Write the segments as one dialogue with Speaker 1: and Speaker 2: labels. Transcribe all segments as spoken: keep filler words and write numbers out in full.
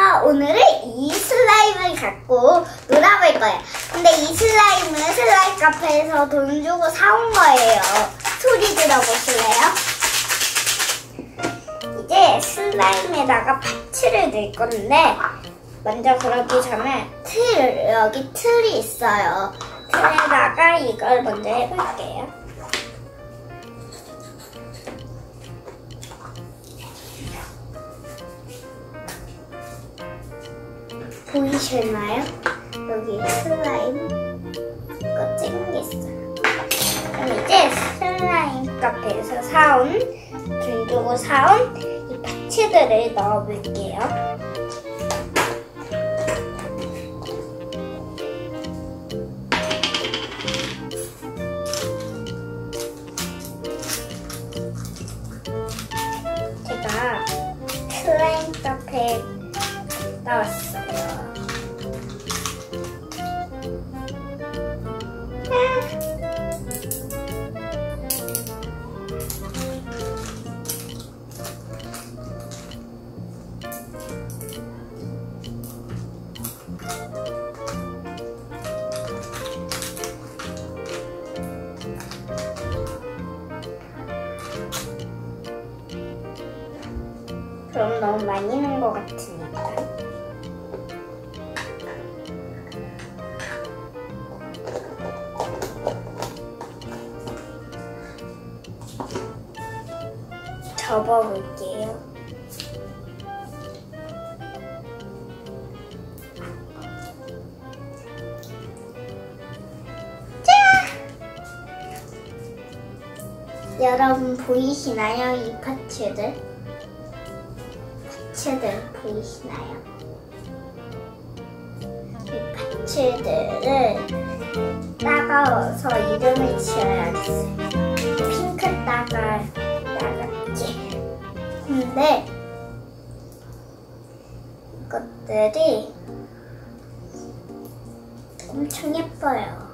Speaker 1: 안녕하세요. 오늘은 이 슬라임을 갖고 놀아볼 거예요. 근데 이 슬라임은 슬라임 카페에서 돈 주고 사온 거예요. 소리 들어보실래요? 이제 슬라임에다가 파츠를 넣을 건데 먼저 그러기 전에 틀, 여기 틀이 있어요. 틀에다가 이걸 먼저 해볼게요. 보이시나요? 여기 슬라임 이거 찍은 게 있어요. 그럼 이제 슬라임 카페에서 사온, 돈 주고 사온 이 파츠들을 넣어볼게요. 제가 슬라임 카페에 나왔어요. 그럼 너무 많이 넣은 것 같으니까. 접어볼게요. 짠! 여러분 보이시나요? 이 파츠들? 파츠들 보이시나요? 이 파츠들을 따가워서 이름을 지어야겠어요. 핑크 따갈 따갑지. 근데 이것들이 엄청 예뻐요.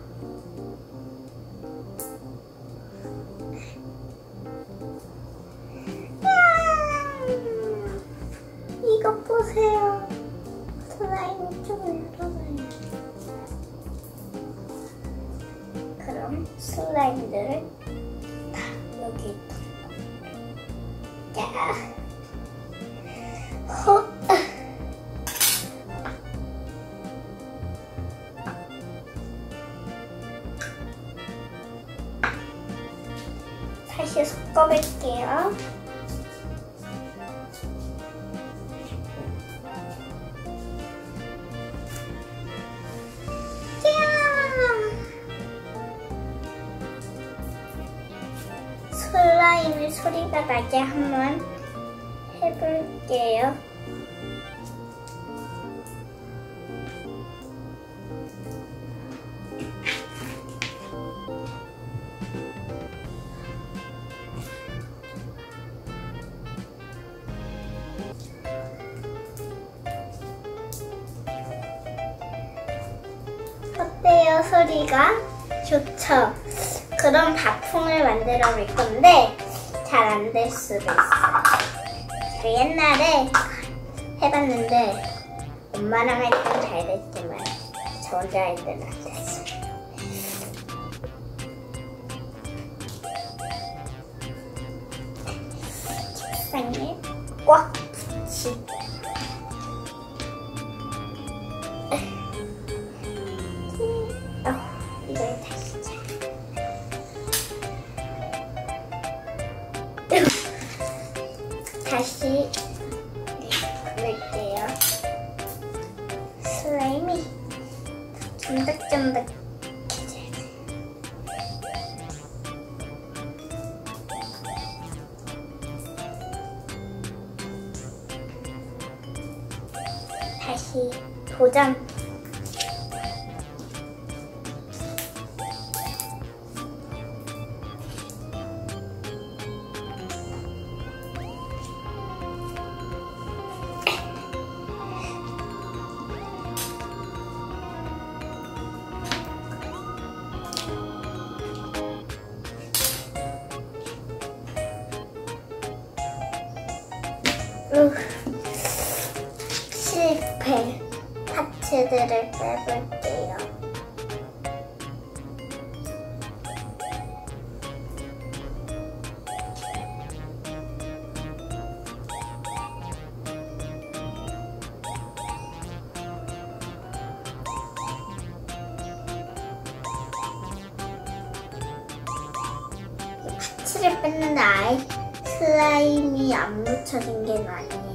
Speaker 1: 이것 보세요. 슬라임이 좀 열어봐요. 그럼 슬라임들을 다 여기 자, 호. 다시 섞어볼게요. 슬라임의 소리가 나게 한번 해볼게요. 어때요? 소리가? 좋죠? 그런 바풍을 만들어 볼 건데 잘 안 될 수도 있어요. 저 옛날에 해봤는데 엄마랑 할 땐 잘 됐지만 저 혼자 할 때는 안 됐어요. 책상에 꽉 붙이고 이걸 다시 잘 다시 볼게요. 슬라임이 쫀득쫀득해져야 돼. 다시 도전. 으, 실 파츠들을 빼볼게요. 파츠를 뺐는데 아예 슬라임이 안 묻혀진 게 아니에요.